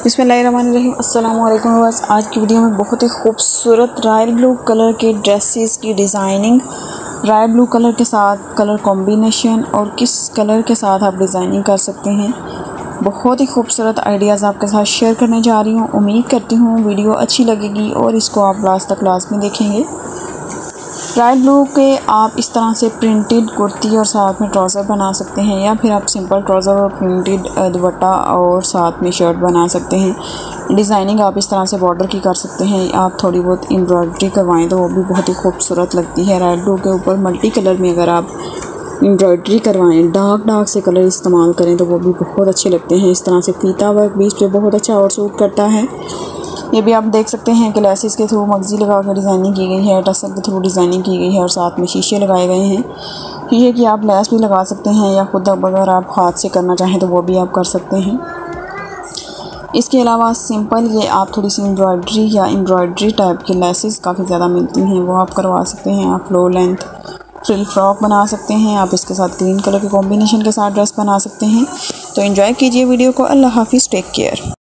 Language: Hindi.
बिस्मिल्लाहिर्रहमानिर्रहीम अस्सलाम वालेकुम व्यूअर्स। आज की वीडियो में बहुत ही खूबसूरत रॉयल ब्लू कलर के ड्रेसेस की डिज़ाइनिंग, रॉयल ब्लू कलर के साथ कलर कॉम्बिनेशन और किस कलर के साथ आप डिज़ाइनिंग कर सकते हैं, बहुत ही खूबसूरत आइडियाज़ आपके साथ शेयर करने जा रही हूँ। उम्मीद करती हूँ वीडियो अच्छी लगेगी और इसको आप लास्ट तक लाजमी देखेंगे। रॉयल ब्लू के आप इस तरह से प्रिंटेड कुर्ती और साथ में ट्राउज़र बना सकते हैं, या फिर आप सिंपल ट्राउज़र और प्रिंटेड दुपट्टा और साथ में शर्ट बना सकते हैं। डिज़ाइनिंग आप इस तरह से बॉर्डर की कर सकते हैं। आप थोड़ी बहुत एम्ब्रॉयडरी करवाएं तो वो भी बहुत ही खूबसूरत लगती है। रॉयल ब्लू के ऊपर मल्टी कलर में अगर आप एम्ब्रॉयडरी करवाएं, डार्क से कलर इस्तेमाल करें तो वो भी बहुत अच्छे लगते हैं। इस तरह से फीता वर्क बीच पे बहुत अच्छा और सूट करता है। ये भी आप देख सकते हैं कि लेसेस के थ्रू मगज़ी लगा कर डिज़ाइनिंग की गई है, टसल के थ्रू डिज़ाइनिंग की गई है और साथ में शीशे लगाए गए हैं। ये कि आप लेस भी लगा सकते हैं या खुद अगर आप हाथ से करना चाहें तो वो भी आप कर सकते हैं। इसके अलावा सिंपल ये आप थोड़ी सी एम्ब्रॉयडरी या एम्ब्रॉयडरी टाइप की लेसेस काफ़ी ज़्यादा मिलती हैं, वो आप करवा सकते हैं। आप लो लेंथ फ्रिल फ्रॉक बना सकते हैं। आप इसके साथ ग्रीन कलर के कॉम्बिनेशन के साथ ड्रेस बना सकते हैं। तो एंजॉय कीजिए वीडियो को। अल्लाह हाफिज़, टेक केयर।